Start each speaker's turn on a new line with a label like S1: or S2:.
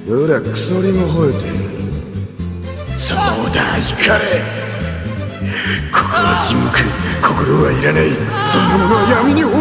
S1: ほら鎖も吠えてる。そうだ怒れ。ここは沈黙、心はいらない。そんなものは闇に葬